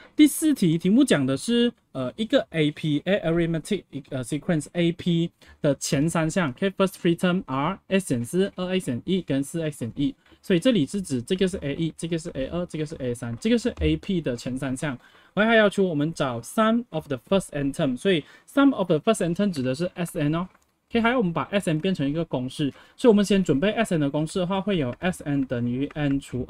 第4题题目讲的是一个 AP arithmetic sequence AP 的前3项 ，OK first three term are x 减4、2x 减1跟4x 减1，所以这里是指这个是 A1，这个是 A2，这个是 A3，这个是 AP 的前3项。然后还要求我们找 sum of the first n term， 所以 sum of the first n term 指的是 Sn 哦。OK， 还有我们把 Sn 变成一个公式，所以我们先准备 Sn 的公式的话，会有 Sn 等于 n 除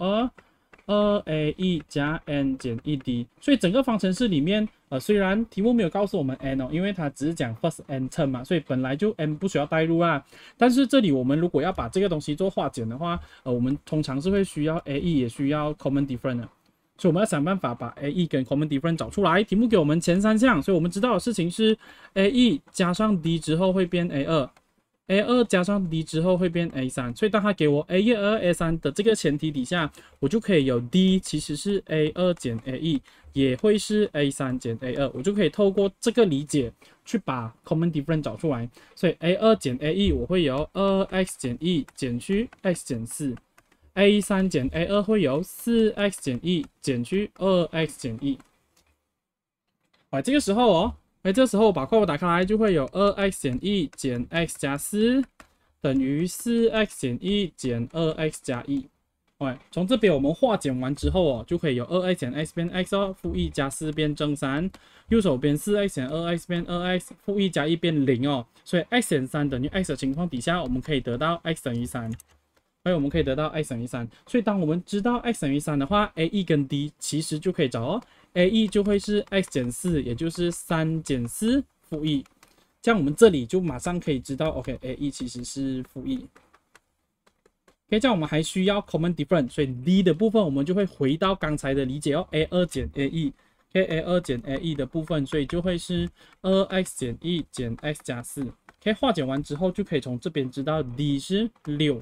2。2a1 加 n 减 1d， 所以整个方程式里面，虽然题目没有告诉我们 n 哦，因为它只是讲 first n term 嘛，所以本来就 n 不需要代入啊。但是这里我们如果要把这个东西做化简的话，我们通常是会需要 a e 也需要 common difference 的，所以我们要想办法把 a e 跟 common difference 找出来。题目给我们前3项，所以我们知道的事情是 a e 加上 d 之后会变 a2。A2 加上 d 之后会变 A3， 所以当它给我 A1、A3 的这个前提底下，我就可以有 d 其实是 A2 减 A1， 也会是 A3 减 A2， 我就可以透过这个理解去把 common difference 找出来。所以 A2 减 A1 我会有 2x 减1减去 x 减4。A3 减 A2 会有 4x 减1减去 2x 减1。这个时候哦。这时候我把括弧打开来，就会有 2x 减1减 x 加4等于 4x 减1减 2x 加1。从这边我们化简完之后哦，就可以有 2x 减 x 变 x 哦，负1加4变正3，右手边 4x 减 2x 变 2x， 负1加1变0哦，所以 x 减3等于 x 的情况底下，我们可以得到 x 等于3。我们可以得到 x 等于3，所以当我们知道 x 等于3的话 ，a e 跟 d 其实就可以找哦。a e 就会是 x 减4，也就是3减4负1。这样我们这里就马上可以知道 ，OK，a e 其实是负1。OK， 这样我们还需要 common difference， 所以 d 的部分我们就会回到刚才的理解哦 ，a2 减 a e。OK，a2 减 a e 的部分，所以就会是 2x 减1减 x 加4。OK， 化简完之后就可以从这边知道 d 是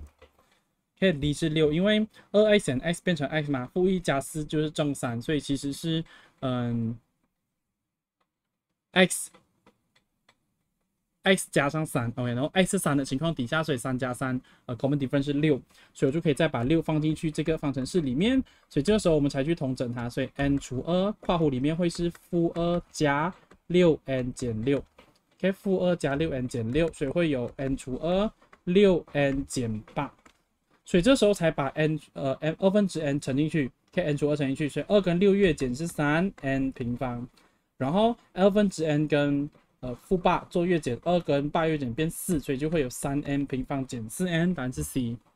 6。d 是6，因为 2x 减 x 变成 x 嘛，负1加4就是正3，所以其实是x 加上3 ，OK， 然后 x 是3的情况底下，所以3加3common difference 是6，所以我就可以再把6放进去这个方程式里面，所以这个时候我们才去统整它，所以 n 除2括弧里面会是负2加 6n 减6。OK， 负2加 6n 减6，所以会有 n 除2 6n 减8。所以这时候才把 n 2分之 n 乘进去 ，OK n 除2乘进去，所以2跟6月减是3n 平方，然后 2分之 n 跟负8做月减，2跟8月减变4，所以就会有3n 平方减4n，答案是 C。